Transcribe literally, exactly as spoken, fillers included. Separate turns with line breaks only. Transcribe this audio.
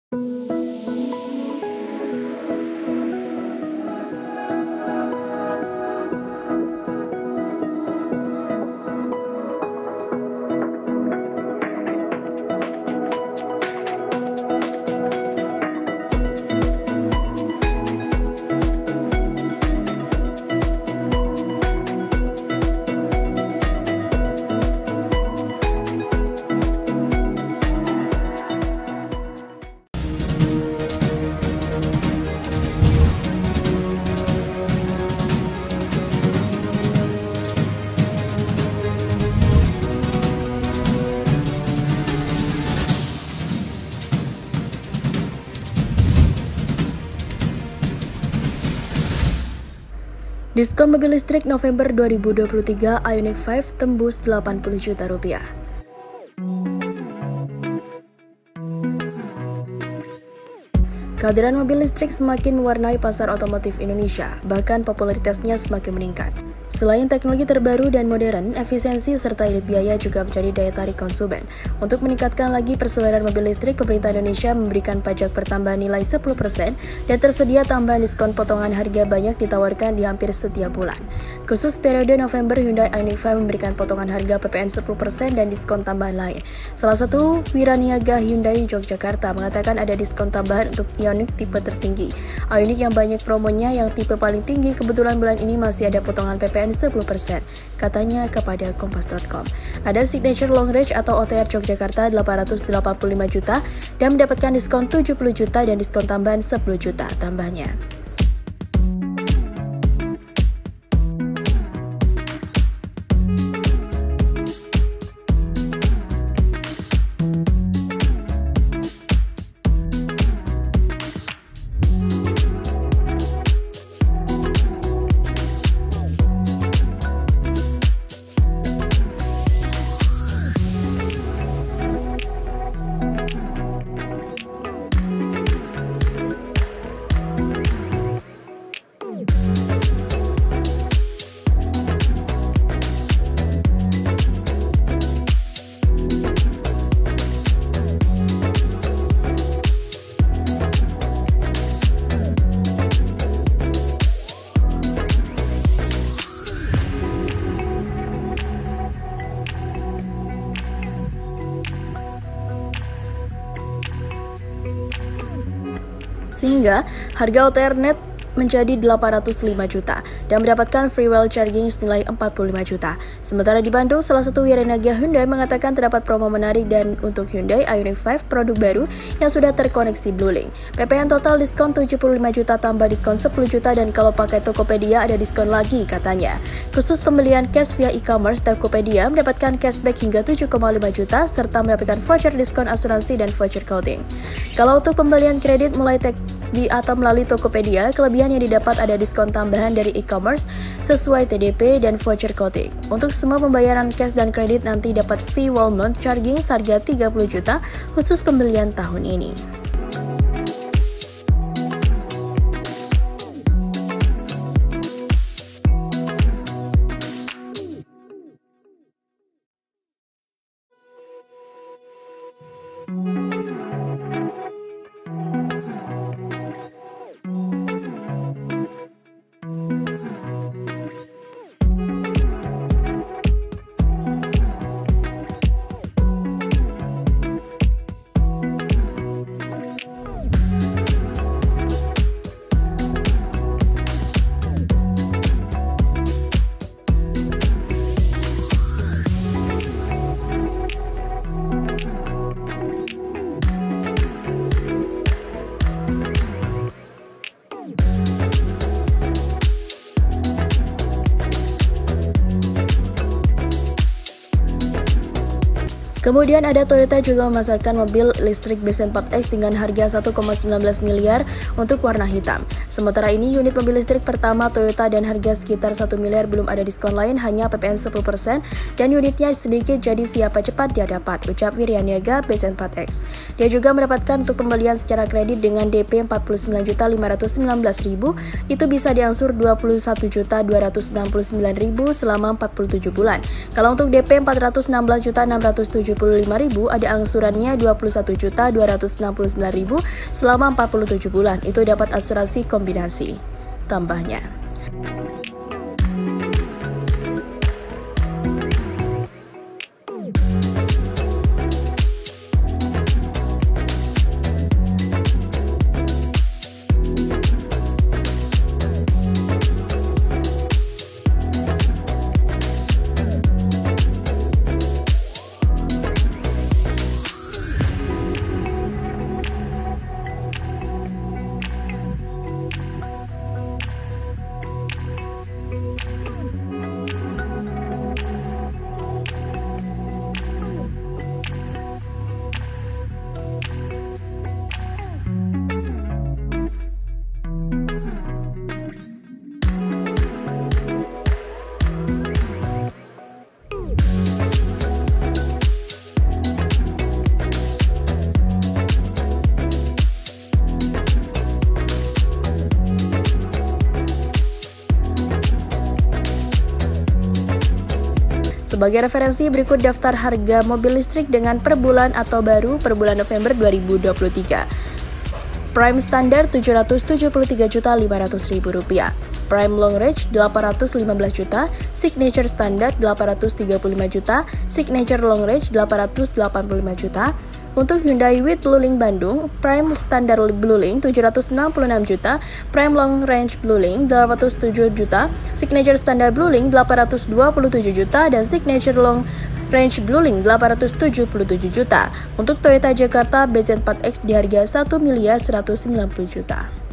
Diskon mobil listrik November dua ribu dua puluh tiga Ioniq lima tembus delapan puluh juta rupiah. Kehadiran mobil listrik semakin mewarnai pasar otomotif Indonesia, bahkan popularitasnya semakin meningkat. Selain teknologi terbaru dan modern, efisiensi serta irit biaya juga menjadi daya tarik konsumen. Untuk meningkatkan lagi persaudaraan mobil listrik, pemerintah Indonesia memberikan pajak pertambahan nilai sepuluh persen dan tersedia tambahan diskon potongan harga banyak ditawarkan di hampir setiap bulan. Khusus periode November, Hyundai Ioniq lima memberikan potongan harga P P N sepuluh persen dan diskon tambahan lain. Salah satu wiraniaga Hyundai Yogyakarta mengatakan ada diskon tambahan untuk Ioniq tipe tertinggi. Ioniq yang banyak promonya yang tipe paling tinggi, kebetulan bulan ini masih ada potongan P P N sepuluh persen, katanya kepada kompas titik com. Ada Signature Long Range atau O T R Yogyakarta delapan ratus delapan puluh lima juta dan mendapatkan diskon tujuh puluh juta dan diskon tambahan sepuluh juta tambahnya. Sehingga harga O T R net menjadi delapan ratus lima juta dan mendapatkan free well charging senilai empat puluh lima juta. Sementara di Bandung, salah satu wiraniaga Hyundai mengatakan terdapat promo menarik dan untuk Hyundai Ioniq lima produk baru yang sudah terkoneksi Bluelink. P P N total diskon tujuh puluh lima juta tambah diskon sepuluh juta dan kalau pakai Tokopedia ada diskon lagi katanya. Khusus pembelian cash via e-commerce, Tokopedia mendapatkan cashback hingga tujuh koma lima juta serta mendapatkan voucher diskon asuransi dan voucher coating. Kalau untuk pembelian kredit mulai tek di atau melalui Tokopedia, kelebihan yang didapat ada diskon tambahan dari e-commerce sesuai T D P dan voucher coating. Untuk semua pembayaran cash dan kredit nanti dapat fee wall month charging seharga tiga puluh juta khusus pembelian tahun ini. Kemudian ada Toyota juga memasarkan mobil listrik B Z empat X dengan harga satu koma satu sembilan miliar untuk warna hitam. Sementara ini unit mobil listrik pertama Toyota dan harga sekitar satu miliar belum ada diskon lain, hanya P P N sepuluh persen dan unitnya sedikit jadi siapa cepat dia dapat, ucap wiraniaga B Z empat X. Dia juga mendapatkan untuk pembelian secara kredit dengan D P empat puluh sembilan juta lima ratus sembilan belas ribu, itu bisa diangsur dua puluh satu juta dua ratus enam puluh sembilan ribu selama empat puluh tujuh bulan. Kalau untuk D P empat ratus enam belas juta enam ratus tujuh puluh lima ribu, ada angsurannya dua puluh satu juta dua ratus enam puluh sembilan ribu selama empat puluh tujuh bulan. Itu dapat asuransi kombinasi. Tambahnya, sebagai referensi, berikut daftar harga mobil listrik dengan per bulan atau baru per bulan November dua ribu dua puluh tiga. Prime Standar tujuh ratus tujuh puluh tiga juta lima ratus ribu rupiah, Prime Long Range delapan ratus lima belas juta, Signature Standard delapan ratus tiga puluh lima juta, Signature Long Range delapan ratus delapan puluh lima juta. Untuk Hyundai with Blue Link Bandung, Prime Standard Blue Link tujuh ratus enam puluh enam juta, Prime Long Range Blue Link delapan ratus tujuh juta, Signature Standard Blue Link delapan ratus dua puluh tujuh juta, dan Signature Long Range Blue Link delapan ratus tujuh puluh tujuh juta. Untuk Toyota Jakarta B Z empat X di harga satu miliar seratus sembilan puluh juta.